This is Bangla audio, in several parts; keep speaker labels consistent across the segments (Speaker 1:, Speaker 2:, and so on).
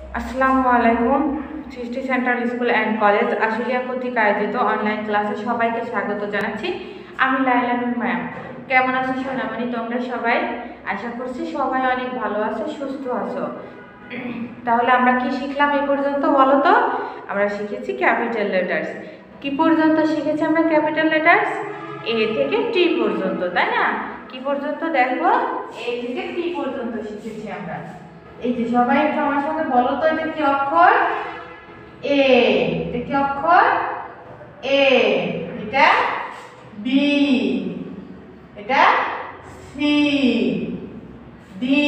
Speaker 1: আসসালামু আলাইকুম। Srishti central school and college Ashulia কর্তৃক আয়োজিত অনলাইন ক্লাসে সবাইকে স্বাগত জানাচ্ছি। আমি লাইলা নূর ম্যাম। কেমন আছো সোনামণি তোমরা সবাই? আশা করছি সবাই অনেক ভালো আছো, সুস্থ আছো। তাহলে আমরা কি শিখলাম এই পর্যন্ত বলো তো? আমরা শিখেছি ক্যাপিটাল লেটার্স। কি পর্যন্ত শিখেছি আমরা ক্যাপিটাল লেটার্স? এ থেকে টি পর্যন্ত, তাই না? কি পর্যন্ত দেখো, এ থেকে টি পর্যন্ত শিখেছি আমরা। এই যে সবাই একটু আমার সঙ্গে বলো তো, এটা কি অক্ষর? এ। এটা কি অক্ষর? এ। এটা বি। এটা C. D.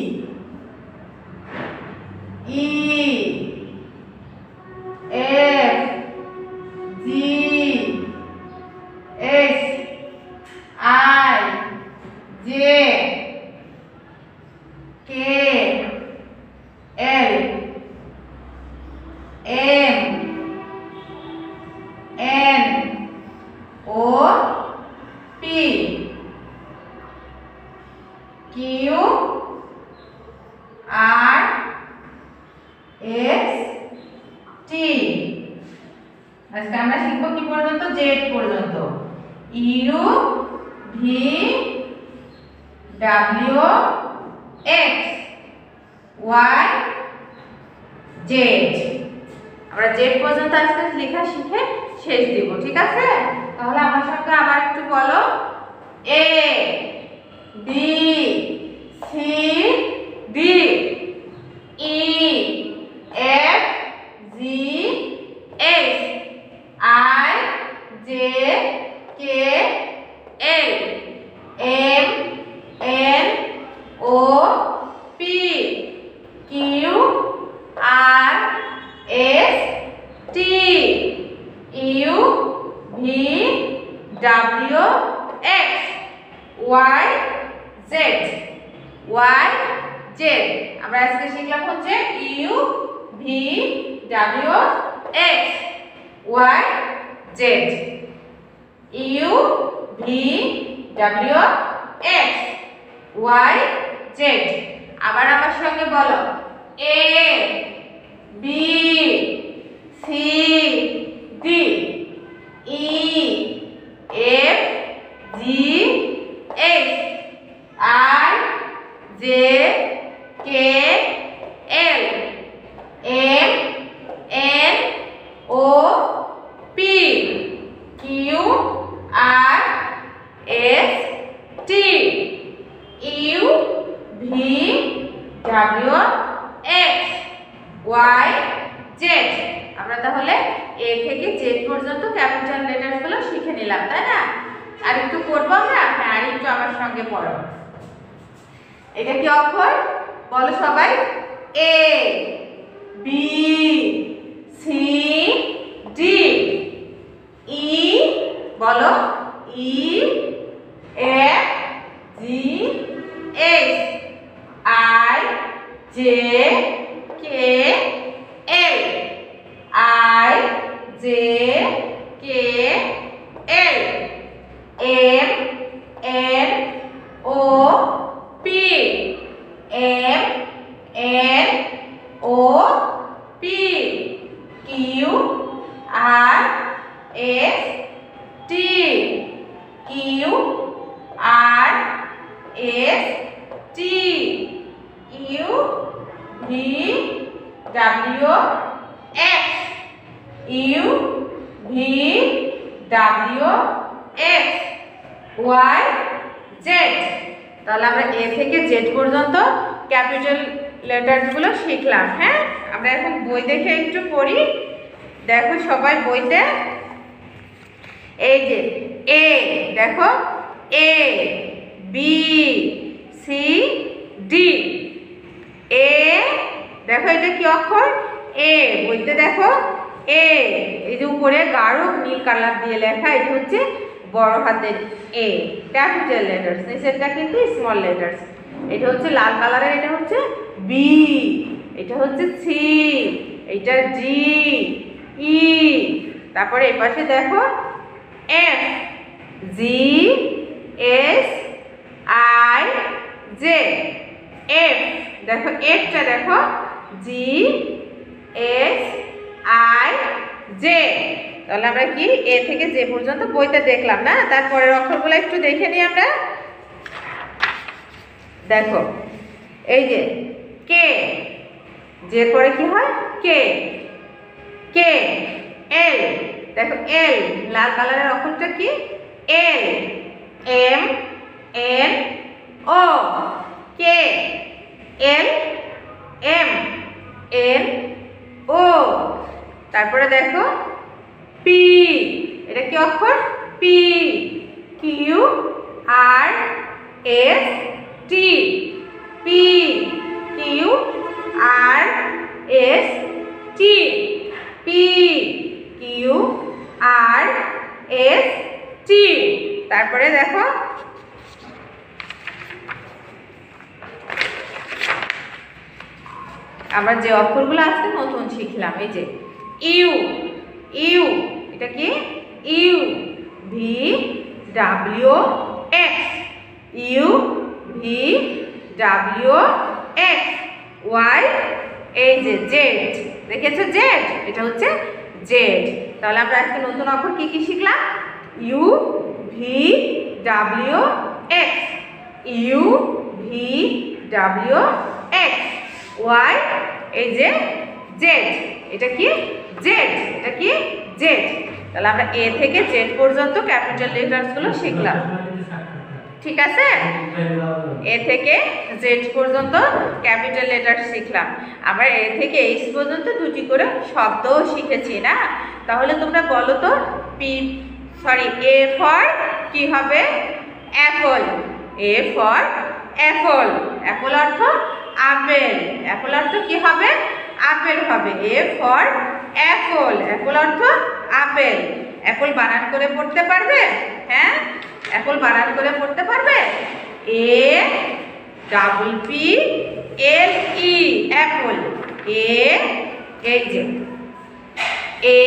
Speaker 1: E. F. G. H. I. J. K. L M N O P Q R S T। আজকে আমরা শিখব কি পর্যন্ত? Z পর্যন্ত। U V W X Y Z। আমরা Z পর্যন্ত আজকে লেখা শিখে শেষ দিব, ঠিক আছে? তাহলে আমার সঙ্গে আবার একটু বলো। A B C D E F G H I J K L M N O P Q R S T U V W X Y Z। Y Z আমরা আজকে শিখলাম হচ্ছে U V W X Y Z। U V W X Y Z। আবার আমার সঙ্গে বলো। A B C D E F G H I J K L M N O P Q R S T U V W X Y Z। আমরা তাহলে এ থেকে জেড পর্যন্ত ক্যাপিটাল লেটারগুলো শিখে নিলাম, তাই না? আর একটু করবো আমরা। হ্যাঁ, আর একটু আমার সঙ্গে পড়ো। এটা কি অক্ষর বলো সবাই? A B C D E বলো E F G H I J K L I J K L M N O P M N O P Q R S T Q R S T U V W X U V W X Y Z. তাহলে আমরা এ থেকে জেড পর্যন্ত ক্যাপিটাল লেটারগুলো শিখলাম। হ্যাঁ, আমরা এখন বই দেখে একটু পড়ি। দেখো সবাই বইতে, এই যে এ দেখো, A B C D A দেখো, এটা কি অক্ষর? এ। বইতে দেখো এ, এই যে উপরে গাঢ় নীল কালার দিয়ে লেখা, এটা হচ্ছে বড় হাতের এ, ক্যাপিটাল লেটার্স। নিচেরটা কিন্তু স্মল লেটার্স। এটা হচ্ছে লাল কালারের, এটা হচ্ছে বি, এটা হচ্ছে সি, এটা ডি ই। তারপরে এই পাশে দেখো F G S I J. F দেখো, এফটা দেখো GHIJ। তাহলে আমরা কি এ থেকে জে পর্যন্ত বইতে দেখলাম না, তারপরের অক্ষরগুলো একটু দেখে নিই আমরা। দেখো এই যে কে, যে পরে কি হয় কে, কে এল, দেখো এল লাল কালারের অক্ষরটা কি L, M N O, K L M N O. তারপরে দেখো পি, এটা কি অক্ষর P, Q R S T, P Q R S T, P Q R S T. তারপরে দেখো আমরা যে অক্ষরগুলো আজকে নতুন শিখলাম, এই যে ইউ, ইউ এটা কি U, V W X, U V W X, Y এই যে জেড, দেখেছো জেড, এটা হচ্ছে জেড। তাহলে আমরা আজকে নতুন অক্ষর কি কি শিখলাম, U V W X, U V W X, Y এই যে জেড, এটা কি জেড, এটা কি জেড। তাহলে আমরা এ থেকে জেড পর্যন্ত ক্যাপিটাল লেটারসগুলো শিখলাম, ঠিক আছে। এ থেকে জেড পর্যন্ত ক্যাপিটাল লেটার শিখলাম। আমরা এ থেকে এইচ পর্যন্ত দুটি করে শব্দও শিখেছি না। তাহলে তোমরা বলো তো এ ফর কি হবে apple, A for apple, apple অর্থ আপেল, অ্যাপল অর্থ কি হবে আপেল হবে। এ ফর অ্যাপল, অ্যাপল অর্থ আপেল। অ্যাপল বানান করে পড়তে পারবে, হ্যাঁ অ্যাপল বানান করে পড়তে পারবে, A double P L E apple, A এই যে A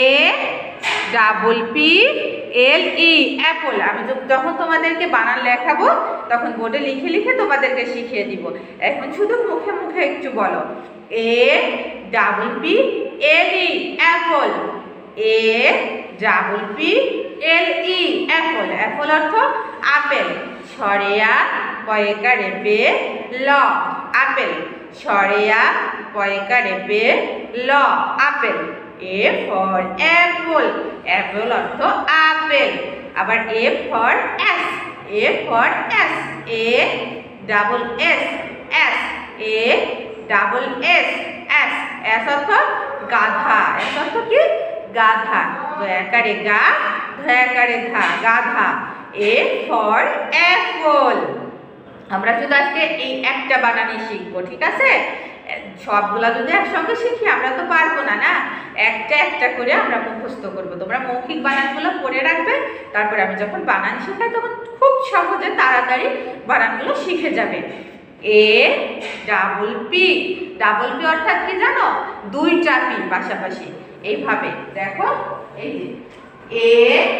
Speaker 1: double P L E apple. আমি যখন তোমাদেরকে বানান লেখাবো তখন বোর্ডে লিখে লিখে তোমাদেরকে শিখিয়ে দিব। এখন শুধু মুখে মুখে একটু বলো, A double P L E apple, A double P L E apple, apple অর্থ আপেল। সরেয়া পয়কারে বে ল আপেল, সরেয়া পয়কারে বে ল আপেল। এ ফর অ্যাপল, অ্যাপল অর্থ আপেল। আবার A for ass, A for ass, A double S S, A double S S, ass অর্থ গাধা, এস অর্থ কি গাধা, দয়াকারে গা ধয়াকারে ধা গাধা। A for apple. আমরা শুধু আজকে এই একটা বানানই শিখবো, ঠিক আছে। সবগুলা যদি একসঙ্গে শিখি আমরা তো পারবো না, না একটা একটা করে আমরা মুখস্থ করবো। তোমরা মৌখিক বানানগুলো পড়ে রাখবে, তারপরে আমি যখন বানান শেখাই তখন খুব সহজে তাড়াতাড়ি বানানগুলো শিখে যাবে। A double P, double P অর্থাৎ কি জানো, দুইটা পি পাশাপাশি এইভাবে দেখো, এই যে এ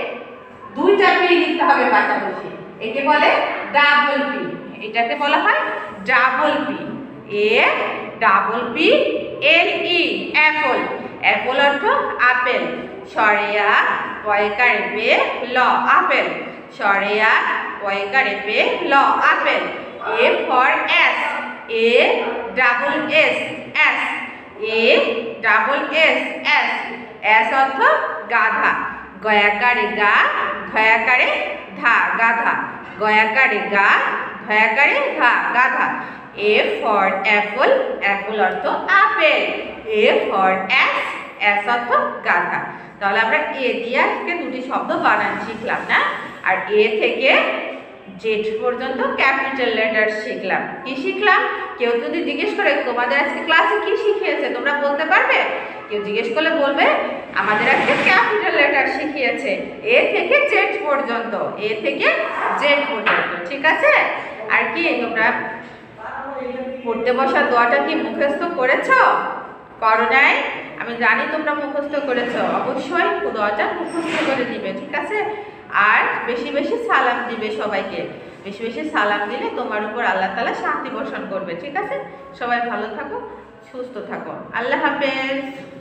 Speaker 1: দুইটা পি লিখতে হবে পাশাপাশি, একে বলে ডাবল পি, এটাকে বলা হয় double P. A double P L E apple, apple অর্থ আপেল। সরেয়া পয়কারে বে ল আপেল, সরেয়া পয়কারে বে ল আপেল। A for ass, A double S S, A double S S, ass অর্থ গাধা। গয়াকারে গা ধয়াকারে ধা গাধা, গয়াকারে গা ধয়াকারে ধা গাধা। এ ফর অ্যাপল, অ্যাপল অর্থ আপেল। এ ফর এস, এস অর্থ গাধা। তাহলে আমরা এ দিয়ে আজকে দুটি শব্দ বানান শিখলাম না। আর এ থেকে জেড পর্যন্ত ক্যাপিটাল লেটার শিখলাম। কি শিখলাম? কেউ যদি জিজ্ঞেস করে তোমাদের আজকে ক্লাসে কি শিখিয়েছে, তোমরা বলতে পারবে? কেউ জিজ্ঞেস করলে বলবে আমাদের আজকে ক্যাপিটাল লেটার শিখিয়েছে এ থেকে জেড পর্যন্ত, এ থেকে জেড পর্যন্ত, ঠিক আছে। আর কি তোমরা পড়তে বসার দোয়াটা কি মুখস্থ করেছো? করো নাই? আমি জানি তোমরা মুখস্থ করেছো, অবশ্যই দোয়াটা মুখস্থ করে দিবে, ঠিক আছে। আর বেশি বেশি সালাম দিবে সবাইকে, বেশি বেশি সালাম দিলে তোমার উপর আল্লাহ তাআলা শান্তি বর্ষণ করবে, ঠিক আছে। সবাই ভালো থাকো। সুস্থ থাকো। আল্লাহ হাফেজ।